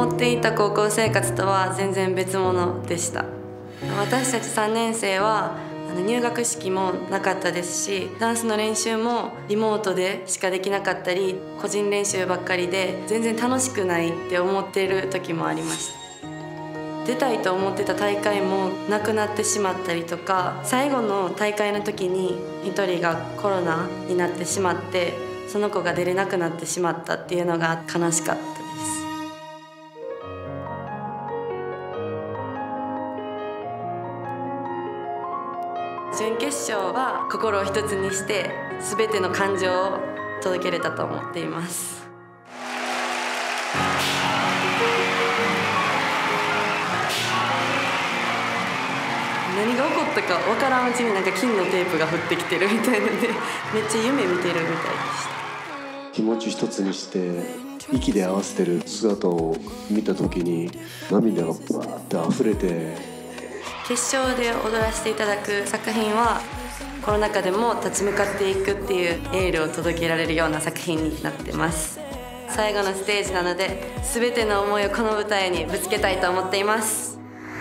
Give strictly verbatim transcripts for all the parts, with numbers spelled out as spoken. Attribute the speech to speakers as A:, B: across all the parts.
A: 思っていた高校生活とは全然別物でした。私たちさんねん生は入学式もなかったですし、ダンスの練習もリモートでしかできなかったり、個人練習ばっかりで全然楽しくないって思っている時もありました。出たいと思ってた大会もなくなってしまったりとか、最後の大会の時にひとりがコロナになってしまって、その子が出れなくなってしまったっていうのが悲しかったです。準決勝は心を一つにして全ての感情を届けれたと思っています。何が起こったか分からんうちになんか金のテープが降ってきてるみたいなので、めっちゃ夢見てるみたいでした。
B: 気持ち一つにして息で合わせてる姿を見た時に涙がバーッて溢れて、
A: 決勝で踊らせていただく作品はコロナ禍でも立ち向かっていくっていうエールを届けられるような作品になってます。最後のステージなので全ての思いをこの舞台にぶつけたいと思っています。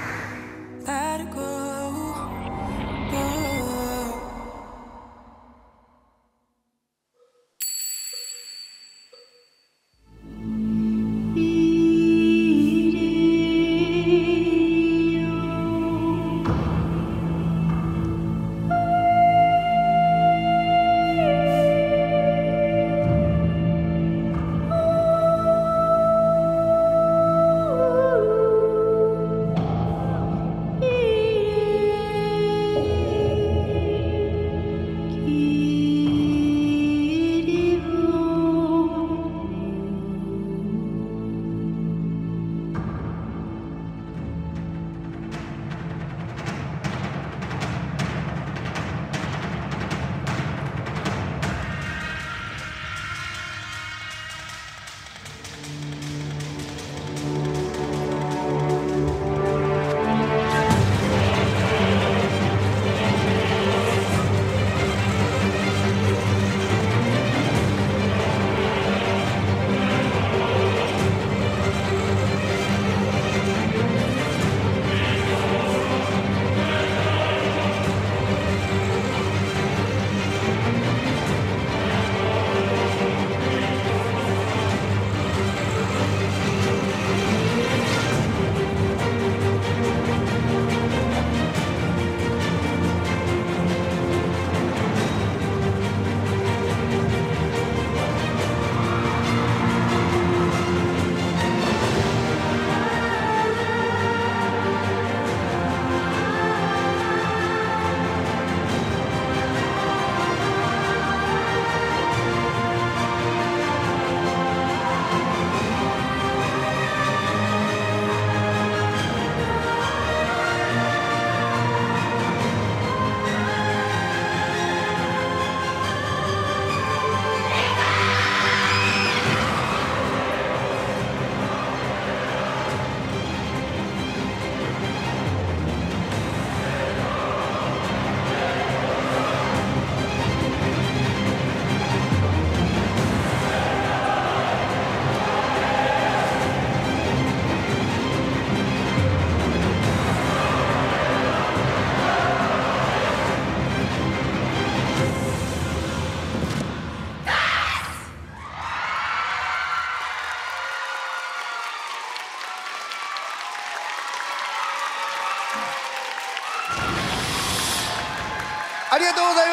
C: ありがとうございま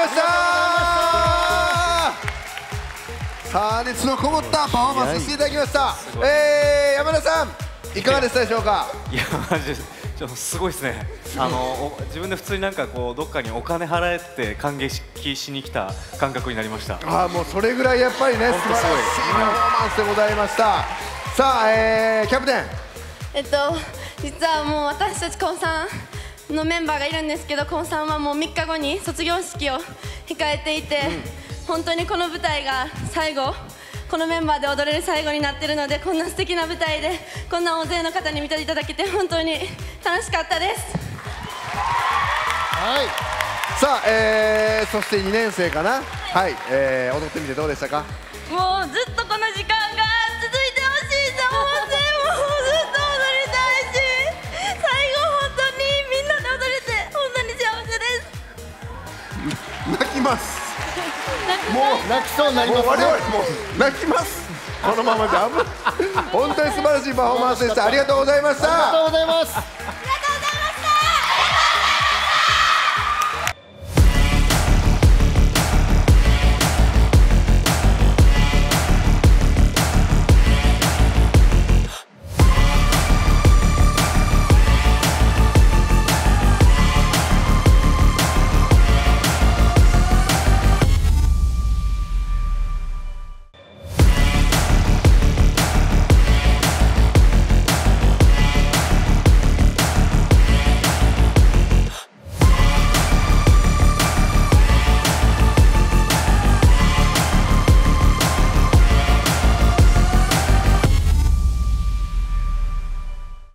C: した。さあ熱のこもったパフォーマンスしていただきました。えー、山田さんいかがでしたでしょうか。
D: いやマジでちょっとすごいですね。あの自分で普通になんかこうどっかにお金払って感激しに来た感覚になりました。
C: ああもうそれぐらいやっぱりね素晴らしいパフォーマンスでございました。さあ、えー、キャプテン。
E: えっと実はもう私たちコンさんのメンバーがいるんですけど、コンさんはもうみっかごに卒業式を控えていて、うん、本当にこの舞台が最後、このメンバーで踊れる最後になっているので、こんな素敵な舞台でこんな大勢の方に見ていただけて本当に楽しかったです。
C: はい、さあ、えー、そしてにねん生かな、はい、はい、えー、踊ってみてどうでしたか。
E: もうずっとこの時間が続いてほしいと思って、もうずっと
C: ます
F: もう泣きそうになりますね。
C: もう我々も泣きますこのままじゃ危ない本当に素晴らしいパフォーマンスでした。ありがとうございました。
F: ありがとうございます。